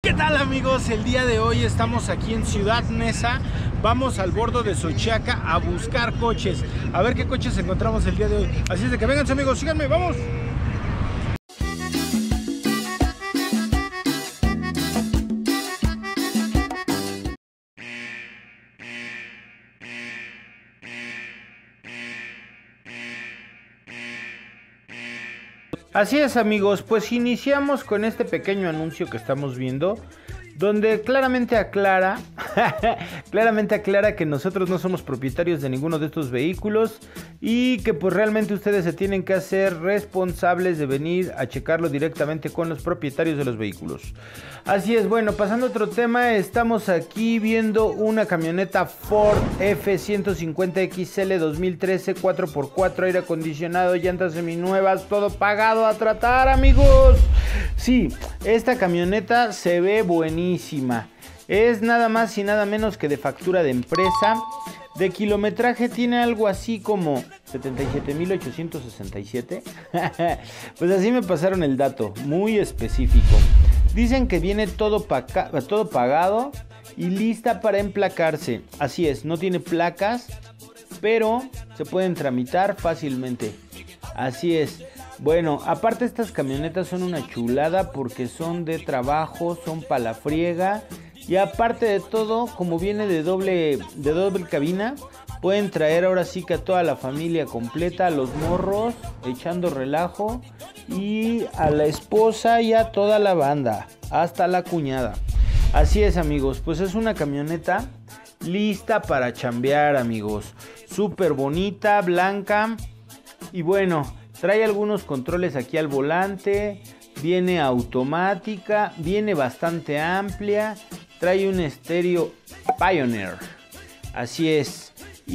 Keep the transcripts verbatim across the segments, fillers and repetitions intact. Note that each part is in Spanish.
¿Qué tal, amigos? El día de hoy estamos aquí en Ciudad Neza. Vamos al bordo de Xochiaca a buscar coches. A ver qué coches encontramos el día de hoy. Así es de que vengan, amigos, síganme, vamos. Así es, amigos, pues iniciamos con este pequeño anuncio que estamos viendo, donde claramente aclara, claramente aclara que nosotros no somos propietarios de ninguno de estos vehículos y que pues realmente ustedes se tienen que hacer responsables de venir a checarlo directamente con los propietarios de los vehículos. Así es, bueno, pasando a otro tema, estamos aquí viendo una camioneta Ford F ciento cincuenta X L dos mil trece, cuatro por cuatro, aire acondicionado, llantas seminuevas, todo pagado a tratar, amigos. Sí, esta camioneta se ve buenísima. Es nada más y nada menos que de factura de empresa. De kilometraje tiene algo así como setenta y siete mil ochocientos sesenta y siete. Pues así me pasaron el dato, muy específico. Dicen que viene todo, todo pagado y lista para emplacarse. Así es, no tiene placas, pero se pueden tramitar fácilmente. Así es. Bueno, aparte estas camionetas son una chulada porque son de trabajo, son para la friega. Y aparte de todo, como viene de doble, de doble cabina, pueden traer ahora sí que a toda la familia completa, a los morros, echando relajo, y a la esposa y a toda la banda, hasta la cuñada. Así es, amigos, pues es una camioneta lista para chambear, amigos. Súper bonita, blanca, y bueno, trae algunos controles aquí al volante, viene automática, viene bastante amplia, trae un estéreo Pioneer, así es.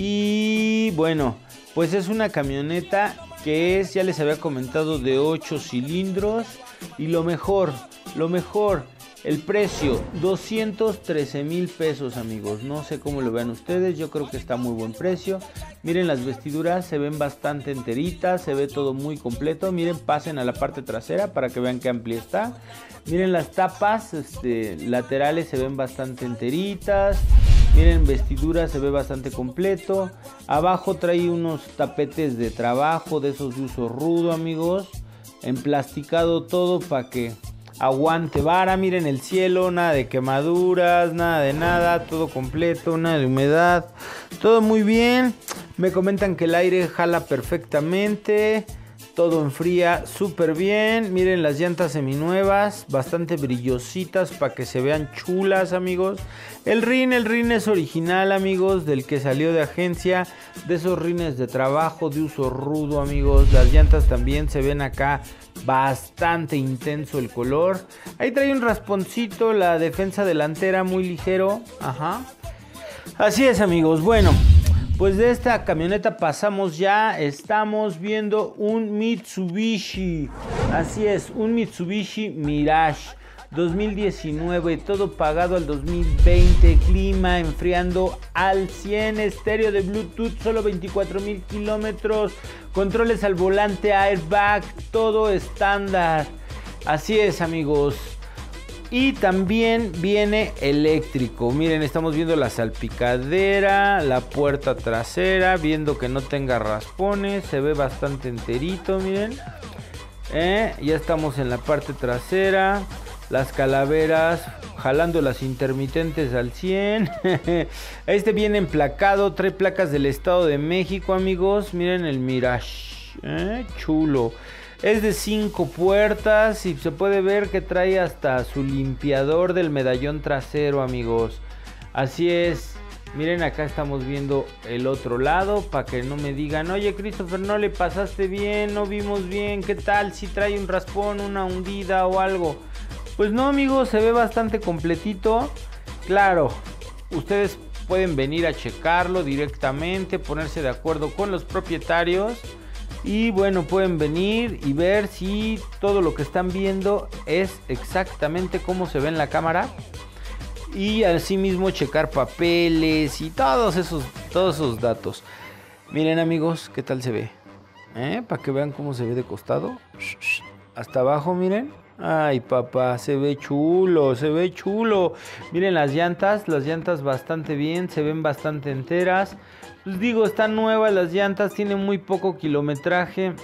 Y bueno, pues es una camioneta que es, ya les había comentado, de ocho cilindros. Y lo mejor, lo mejor, el precio, doscientos trece mil pesos, amigos. No sé cómo lo vean ustedes, yo creo que está muy buen precio. Miren, las vestiduras se ven bastante enteritas, se ve todo muy completo. Miren, pasen a la parte trasera para que vean qué amplia está. Miren, las tapas este, laterales se ven bastante enteritas. Miren, vestidura se ve bastante completo. Abajo trae unos tapetes de trabajo, de esos de uso rudo, amigos. Emplasticado todo para que aguante vara. Miren el cielo, nada de quemaduras, nada de nada, todo completo, nada de humedad, todo muy bien. Me comentan que el aire jala perfectamente, todo enfría súper bien. Miren las llantas seminuevas, bastante brillositas para que se vean chulas, amigos. El rin, el rin es original, amigos, del que salió de agencia, de esos rines de trabajo, de uso rudo, amigos. Las llantas también se ven acá bastante intenso el color. Ahí trae un rasponcito, la defensa delantera muy ligero. Ajá. Así es, amigos. Bueno, pues de esta camioneta pasamos ya, estamos viendo un Mitsubishi. Así es, un Mitsubishi Mirage dos mil diecinueve, todo pagado al dos mil veinte, clima enfriando al cien, estéreo de Bluetooth, solo veinticuatro mil kilómetros, controles al volante, airbag, todo estándar. Así es, amigos. Y también viene eléctrico. Miren, estamos viendo la salpicadera, la puerta trasera, viendo que no tenga raspones, se ve bastante enterito, miren. Eh, ya estamos en la parte trasera. Las calaveras, jalando las intermitentes al cien. Este viene emplacado, trae placas del Estado de México, amigos. Miren el Mirage, eh, chulo. Es de cinco puertas y se puede ver que trae hasta su limpiador del medallón trasero, amigos. Así es. Miren, acá estamos viendo el otro lado para que no me digan: oye, Christopher, no le pasaste bien, no vimos bien, ¿qué tal si trae un raspón, una hundida o algo? Pues no, amigos, se ve bastante completito. Claro, ustedes pueden venir a checarlo directamente, ponerse de acuerdo con los propietarios. Y bueno, pueden venir y ver si todo lo que están viendo es exactamente como se ve en la cámara. Y asimismo checar papeles y todos esos, todos esos datos. Miren, amigos, ¿qué tal se ve? ¿Eh? Para que vean cómo se ve de costado. Hasta abajo, miren. Ay, papá, se ve chulo, se ve chulo. Miren las llantas, las llantas bastante bien, se ven bastante enteras. Pues digo, están nuevas las llantas, tienen muy poco kilometraje.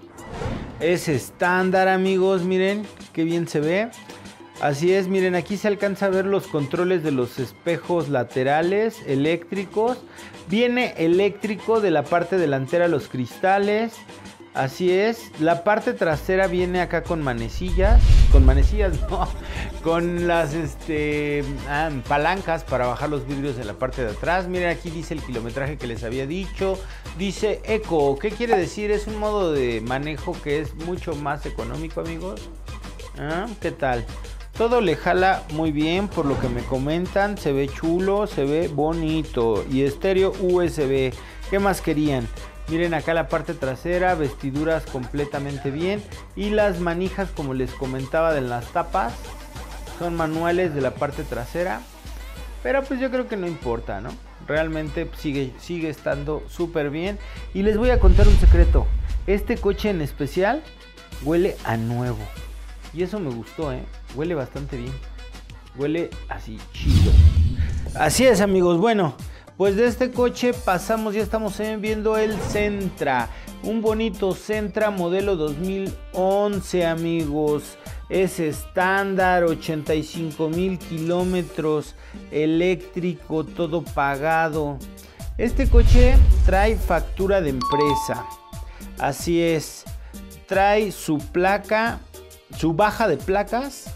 Es estándar, amigos, miren, qué bien se ve. Así es, miren, aquí se alcanza a ver los controles de los espejos laterales eléctricos. Viene eléctrico de la parte delantera los cristales. Así es, la parte trasera viene acá con manecillas, con manecillas no, con las este, ah, palancas para bajar los vidrios de la parte de atrás. Miren, aquí dice el kilometraje que les había dicho, dice Eco. ¿Qué quiere decir? Es un modo de manejo que es mucho más económico, amigos. ¿Ah? ¿Qué tal? Todo le jala muy bien por lo que me comentan, se ve chulo, se ve bonito y estéreo U S B. ¿Qué más querían? Miren acá la parte trasera, vestiduras completamente bien y las manijas, como les comentaba, de las tapas son manuales de la parte trasera, pero pues yo creo que no importa, ¿no? Realmente sigue, sigue estando súper bien. Y les voy a contar un secreto, este coche en especial huele a nuevo y eso me gustó, ¿eh? Huele bastante bien, huele así chido. Así es, amigos, bueno, pues de este coche pasamos, ya estamos viendo el Sentra, un bonito Sentra modelo dos mil once, amigos. Es estándar, ochenta y cinco mil kilómetros, eléctrico, todo pagado. Este coche trae factura de empresa, así es, trae su placa, su baja de placas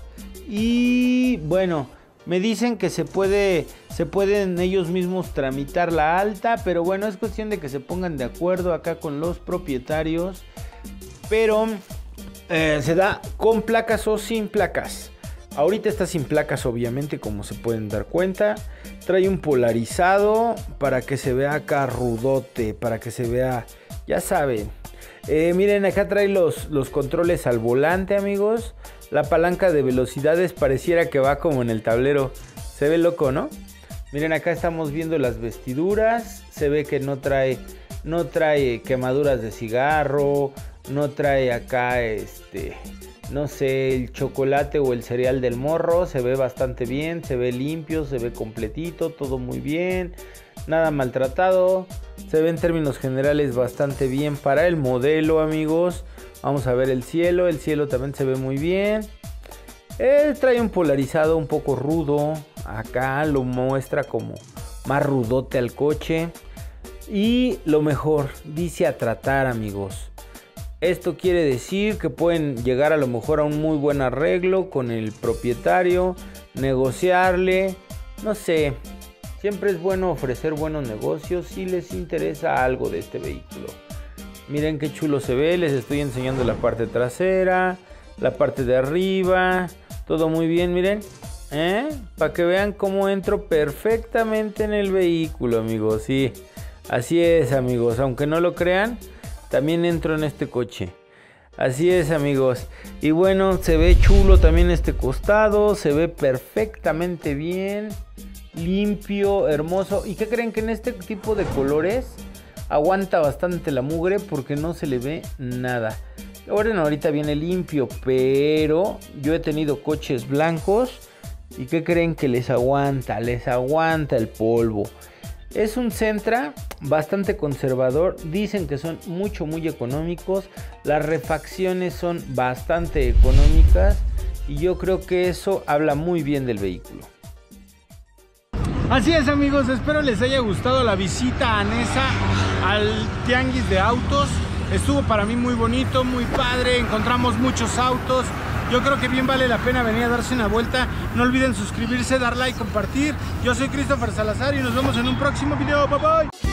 y bueno, me dicen que se puede, se pueden ellos mismos tramitar la alta, pero bueno, es cuestión de que se pongan de acuerdo acá con los propietarios. Pero eh, se da con placas o sin placas. Ahorita está sin placas, obviamente, como se pueden dar cuenta. Trae un polarizado para que se vea acá rudote, para que se vea, ya saben. Eh, miren, acá trae los, los controles al volante, amigos. La palanca de velocidades pareciera que va como en el tablero. Se ve loco, ¿no? Miren, acá estamos viendo las vestiduras. Se ve que no trae, no trae quemaduras de cigarro. No trae acá, este, no sé, el chocolate o el cereal del morro. Se ve bastante bien, se ve limpio, se ve completito, todo muy bien. Nada maltratado. Se ve en términos generales bastante bien para el modelo, amigos. Vamos a ver el cielo. El cielo también se ve muy bien. Eh, trae un polarizado un poco rudo. Acá lo muestra como más rudote al coche. Y lo mejor, dice a tratar, amigos. Esto quiere decir que pueden llegar a lo mejor a un muy buen arreglo con el propietario. Negociarle. No sé. Siempre es bueno ofrecer buenos negocios si les interesa algo de este vehículo. Miren qué chulo se ve, les estoy enseñando la parte trasera, la parte de arriba, todo muy bien, miren. ¿Eh? Para que vean cómo entro perfectamente en el vehículo, amigos. Sí, así es, amigos, aunque no lo crean, también entro en este coche. Así es, amigos. Y bueno, se ve chulo también este costado, se ve perfectamente bien. Limpio, hermoso. ¿Y qué creen? Que en este tipo de colores aguanta bastante la mugre porque no se le ve nada. Bueno, ahorita viene limpio, pero yo he tenido coches blancos y ¿qué creen? Que les aguanta, les aguanta el polvo. Es un Sentra bastante conservador, dicen que son mucho muy económicos, las refacciones son bastante económicas y yo creo que eso habla muy bien del vehículo. Así es, amigos, espero les haya gustado la visita a Nesa al tianguis de autos. Estuvo para mí muy bonito, muy padre, encontramos muchos autos. Yo creo que bien vale la pena venir a darse una vuelta. No olviden suscribirse, dar like, compartir. Yo soy Christopher Salazar y nos vemos en un próximo video. Bye bye.